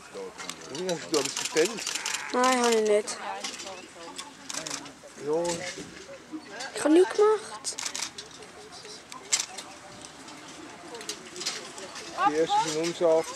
Ja, hast du etwas verstellt? Nein, habe ich nicht. Ja. Ich habe nichts gemacht. Die ersten waren unscharf.